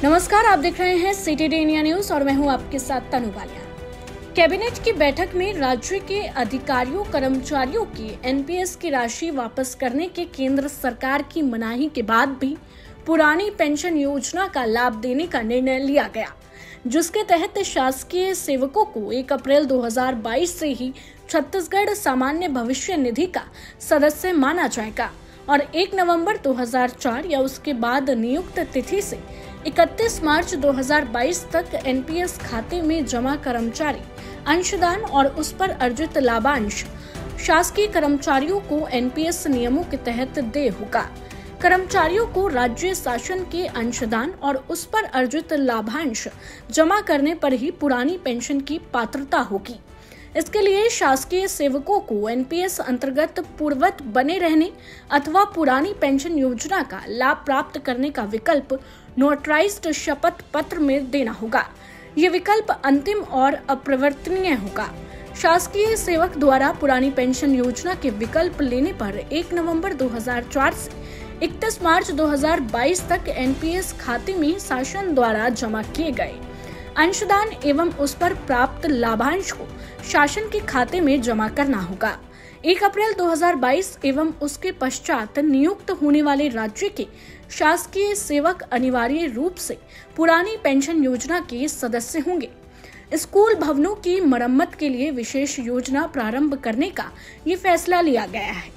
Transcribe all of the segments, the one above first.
नमस्कार, आप देख रहे हैं सिटी इंडिया न्यूज और मैं हूं आपके साथ तनु बालिया। कैबिनेट की बैठक में राज्य के अधिकारियों कर्मचारियों की एनपीएस की राशि वापस करने के केंद्र सरकार की मनाही के बाद भी पुरानी पेंशन योजना का लाभ देने का निर्णय लिया गया, जिसके तहत शासकीय सेवकों को 1 अप्रैल 2022 से ही छत्तीसगढ़ सामान्य भविष्य निधि का सदस्य माना जाएगा और 1 नवंबर 2004 या उसके बाद नियुक्त तिथि से 31 मार्च 2022 तक एनपीएस खाते में जमा कर्मचारी अंशदान और उस पर अर्जित लाभांश शासकीय कर्मचारियों को एनपीएस नियमों के तहत दे होगा। कर्मचारियों को राज्य शासन के अंशदान और उस पर अर्जित लाभांश जमा करने पर ही पुरानी पेंशन की पात्रता होगी। इसके लिए शासकीय सेवकों को एनपीएस अंतर्गत पूर्ववत बने रहने अथवा पुरानी पेंशन योजना का लाभ प्राप्त करने का विकल्प नोटराइज्ड शपथ पत्र में देना होगा। ये विकल्प अंतिम और अपरिवर्तनीय होगा। शासकीय सेवक द्वारा पुरानी पेंशन योजना के विकल्प लेने पर 1 नवंबर 2004 से 31 मार्च 2022 तक एनपीएस खाते में शासन द्वारा जमा किए गए अंशदान एवं उस पर प्राप्त लाभांश को शासन के खाते में जमा करना होगा। 1 अप्रैल 2022 एवं उसके पश्चात नियुक्त होने वाले राज्य के शासकीय सेवक अनिवार्य रूप से पुरानी पेंशन योजना के सदस्य होंगे। स्कूल भवनों की मरम्मत के लिए विशेष योजना प्रारंभ करने का ये फैसला लिया गया है।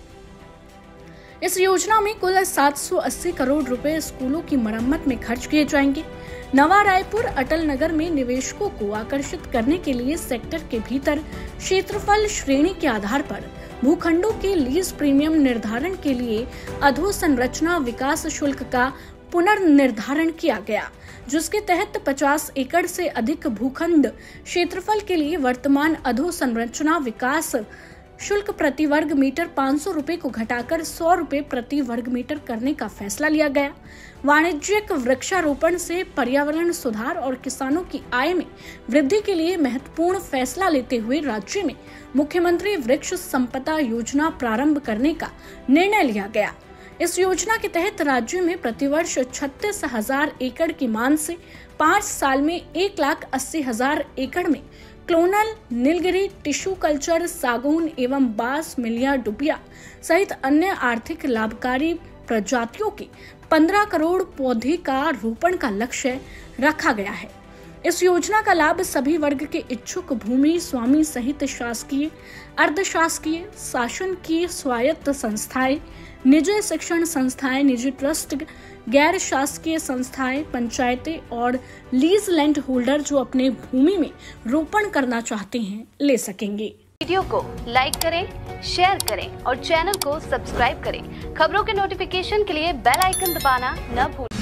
इस योजना में कुल 780 करोड़ रुपए स्कूलों की मरम्मत में खर्च किए जाएंगे। नवा रायपुर अटल नगर में निवेशकों को आकर्षित करने के लिए सेक्टर के भीतर क्षेत्रफल श्रेणी के आधार पर भूखंडों के लीज प्रीमियम निर्धारण के लिए अधोसंरचना विकास शुल्क का पुनर्निर्धारण किया गया, जिसके तहत 50 एकड़ से अधिक भूखंड क्षेत्रफल के लिए वर्तमान अधोसंरचना विकास शुल्क प्रति वर्ग मीटर 500 रुपए को घटाकर 100 रुपए प्रति वर्ग मीटर करने का फैसला लिया गया। वाणिज्यिक वृक्षारोपण से पर्यावरण सुधार और किसानों की आय में वृद्धि के लिए महत्वपूर्ण फैसला लेते हुए राज्य में मुख्यमंत्री वृक्ष संपदा योजना प्रारंभ करने का निर्णय लिया गया। इस योजना के तहत राज्य में प्रतिवर्ष 36,000 एकड़ की मान से 5 साल में 1,80,000 एकड़ में क्लोनल, नीलगिरी, टिश्यू कल्चर, सागौन एवं बांस, मिलिया, डुबिया सहित अन्य आर्थिक लाभकारी प्रजातियों के 15 करोड़ पौधे का रोपण का लक्ष्य रखा गया है। इस योजना का लाभ सभी वर्ग के इच्छुक भूमि स्वामी सहित शासकीय, अर्धशासकीय, शासन की स्वायत्त संस्थाएं, निजी शिक्षण संस्थाएं, निजी ट्रस्ट, गैर शासकीय संस्थाएं, पंचायतें और लीज लैंड होल्डर जो अपने भूमि में रोपण करना चाहते हैं ले सकेंगे। वीडियो को लाइक करें, शेयर करें और चैनल को सब्सक्राइब करें। खबरों के नोटिफिकेशन के लिए बेल आइकन दबाना न भूलें।